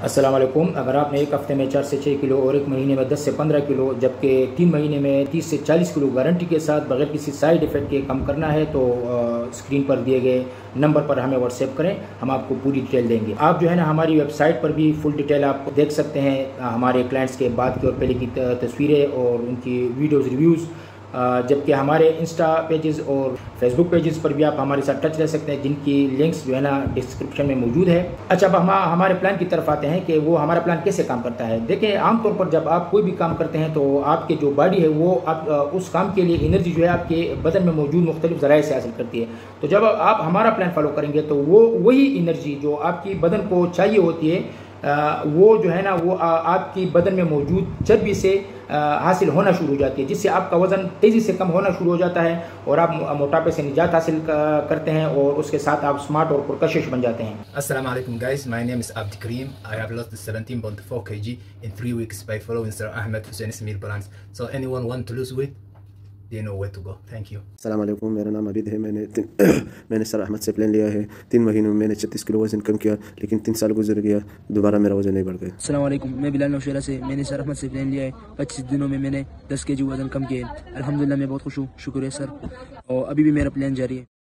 अस्सलाम वालेकुम। अगर आपने एक हफ्ते में 4 से 6 किलो और एक महीने में 10 से 15 किलो जबकि 3 महीने में 30 से 40 किलो गारंटी के साथ बगैर किसी साइड इफ़ेक्ट के कम करना है तो स्क्रीन पर दिए गए नंबर पर हमें व्हाट्सएप करें, हम आपको पूरी डिटेल देंगे। आप जो है ना हमारी वेबसाइट पर भी फुल डिटेल आप देख सकते हैं, हमारे क्लाइंट्स के बाद की और पहले की तस्वीरें और उनकी वीडियोज़ रिव्यूज़, जबकि हमारे इंस्टा पेजेस और फेसबुक पेजेस पर भी आप हमारे साथ टच रह सकते हैं, जिनकी लिंक्स जो है ना डिस्क्रिप्शन में मौजूद है। अच्छा, अब हम हमारे प्लान की तरफ आते हैं कि वो हमारा प्लान कैसे काम करता है। देखिए, आमतौर पर जब आप कोई भी काम करते हैं तो आपके जो बॉडी है वो आप उस काम के लिए एनर्जी जो है आपके बदन में मौजूद मुख्तलिफ ज़राए से हासिल करती है। तो जब आप हमारा प्लान फॉलो करेंगे तो वो वही एनर्जी जो आपकी बदन को चाहिए होती है वो जो है ना वो आपकी बदन में मौजूद चर्बी से हासिल होना शुरू हो जाती है, जिससे आपका वज़न तेज़ी से कम होना शुरू हो जाता है और आप मोटापे से निजात हासिल करते हैं और उसके साथ आप स्मार्ट और पुरकशिश बन जाते हैं। Assalamu alaikum guys, my name is Abdi Kareem. I have lost 17.4 kg in 3 weeks by following Sir Ahmed Hussein Ismail plans. So anyone want to lose weight, they know where to go. Thank you. अस्सलाम वालेकुम, मेरा नाम अबीद है। मैंने sir Ahmad से plan लिया है। 3 महीनों में मैंने 36 किलो वज़न कम किया, लेकिन 3 साल गुजर गया, दोबारा मेरा वज़न नहीं बढ़ गया। अस्सलाम वालेकुम, मैं बिलाल नौशेरा से मैंने सर अहमद से प्लान लिया है। 25 दिनों में मैंने 10 kg वज़न कम किया है। अल्हम्दुलिल्लाह मैं बहुत खुश हूँ, शुक्र है सर। और अभी भी मेरा प्लान जारी है।